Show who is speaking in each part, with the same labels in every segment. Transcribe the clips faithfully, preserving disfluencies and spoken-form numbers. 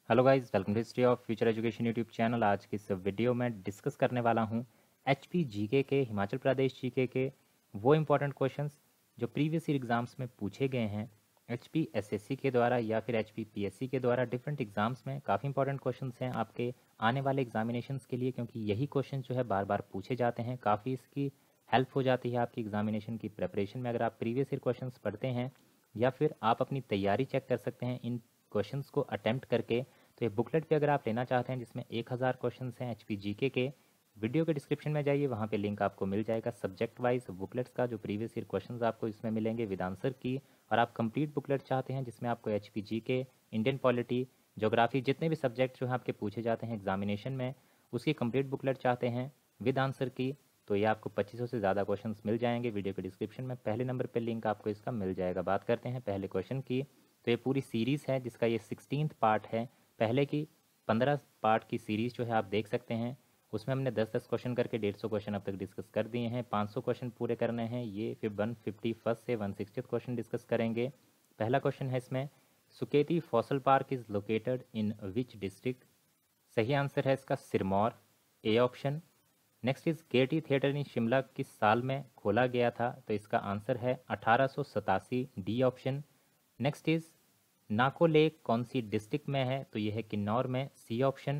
Speaker 1: Hello guys, welcome to history of future education YouTube channel. आज की इस video में डिस्कस करने वाला हूं एचपी जीके के, हिमाचल प्रदेश जीके के वो इम्पोर्टेंट क्वेश्चंस जो प्रीवियस ईयर एग्जाम्स में पूछे गए हैं एचपी एसएससी के द्वारा या फिर एचपी पीएससी के द्वारा। डिफरेंट एग्जाम्स में काफ़ी इंपॉर्टेंट क्वेश्चंस हैं आपके आने वाले एग्जामिनेशंस के लिए, क्योंकि यही क्वेश्चन जो है बार बार पूछे जाते हैं। काफ़ी इसकी हेल्प हो जाती है आपकी एग्जामिनेशन की प्रिपरेशन में। अगर आप प्रीवियस ईयर क्वेश्चंस पढ़ते हैं या फिर आप अपनी तैयारी चेक कर सकते हैं इन क्वेश्चंस को अटेम्प्ट करके। तो ये बुकलेट पे अगर आप लेना चाहते हैं जिसमें एक हज़ार क्वेश्चन हैं एचपी जीके के, वीडियो के डिस्क्रिप्शन में जाइए, वहाँ पे लिंक आपको मिल जाएगा सब्जेक्ट वाइज बुकलेट्स का, जो प्रीवियस ईयर क्वेश्चंस आपको इसमें मिलेंगे विद आंसर की। और आप कंप्लीट बुकलेट चाहते हैं जिसमें आपको HP GK, Indian polity, geography, जितने भी सब्जेक्ट जो हैं आपके पूछे जाते हैं एग्जामिनेशन में, उसकी कंप्लीट बुकलेट चाहते हैं विद आंसर की, तो ये आपको पच्चीस सौ से ज़्यादा क्वेश्चंस मिल जाएंगे वीडियो के डिस्क्रिप्शन में। पहले नंबर पर लिंक आपको इसका मिल जाएगा। बात करते हैं पहले क्वेश्चन की। तो ये पूरी सीरीज़ है जिसका ये सिक्सटीन्थ पार्ट है। पहले की पंद्रह पार्ट की सीरीज़ जो है आप देख सकते हैं, उसमें हमने दस दस क्वेश्चन करके डेढ़ सौ क्वेश्चन अब तक डिस्कस कर दिए हैं। पाँच सौ क्वेश्चन पूरे करने हैं। ये फिर वन फिफ्टी फर्स्ट से वन सिक्सटी क्वेश्चन डिस्कस करेंगे। पहला क्वेश्चन है इसमें, Suketi fossil park is located in which district. सही आंसर है इसका Sirmaur, A option. Next is gaiety theatre in Shimla किस साल में खोला गया था, तो इसका आंसर है अठारह सौ सतासी, D option. Next is Nako lake कौन सी डिस्ट्रिक्ट में है, तो यह है किन्नौर में, C option.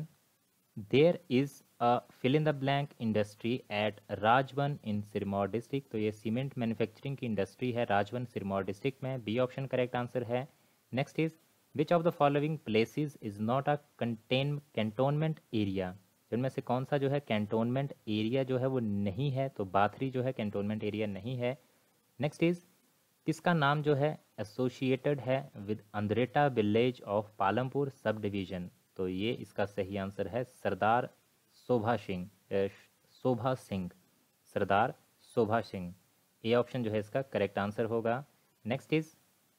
Speaker 1: There is a fill in the blank industry at Rajban in Sirmaur district, तो ये सीमेंट मैन्युफैक्चरिंग की इंडस्ट्री है राजवन सिरमौर डिस्ट्रिक्ट में, बी ऑप्शन करेक्ट आंसर है। Next is which of the following places is not a canton cantonment area, जिनमें से कौन सा जो है कैंटोनमेंट एरिया जो है वो नहीं है, तो बाथरी जो है कैंटोनमेंट एरिया नहीं है। नेक्स्ट इज किसका नाम जो है एसोसिएटेड है with Andretta village of Palampur sub division, तो ये इसका सही आंसर है Sardar Shobha Singh, uh, Shobha Singh, Sardar Shobha Singh, A option जो है इसका करेक्ट आंसर होगा। Next is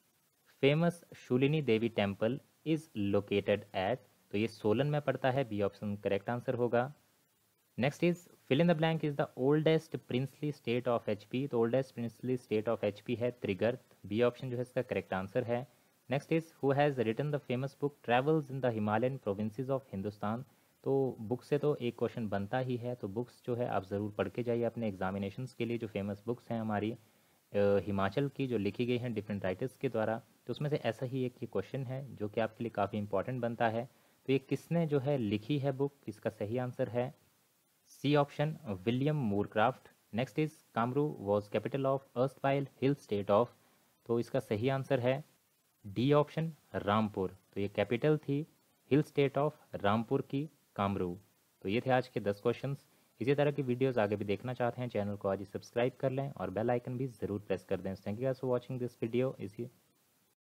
Speaker 1: famous Shoolini Devi temple is located at, तो ये सोलन में पड़ता है, बी ऑप्शन करेक्ट आंसर होगा। Next is fill in the blank is the oldest princely state of HP, तो oldest princely state of HP है Trigarta, B option जो है इसका करेक्ट आंसर है। Next is who has written the famous book travels in the Himalayan provinces of Hindustan, तो book से तो एक क्वेश्चन बनता ही है, तो बुक्स जो है आप ज़रूर पढ़ के जाइए अपने एग्जामिनेशंस के लिए। जो फेमस बुक्स हैं हमारी अ, हिमाचल की, जो लिखी गई हैं डिफरेंट राइटर्स के द्वारा, तो उसमें से ऐसा ही एक ये क्वेश्चन है जो कि आपके लिए काफ़ी इंपॉर्टेंट बनता है। तो ये किसने जो है लिखी है बुक, इसका सही आंसर है C option William Moorcroft. Next is Kamru was capital of erstwhile hill state of, तो इसका सही आंसर है डी ऑप्शन रामपुर, तो ये कैपिटल थी हिल स्टेट ऑफ रामपुर की, कामरू। तो ये थे आज के दस क्वेश्चंस। इसी तरह की वीडियोस आगे भी देखना चाहते हैं, चैनल को आज ही सब्सक्राइब कर लें और बेल आइकन भी ज़रूर प्रेस कर दें। Thank you guys for watching this video. इसी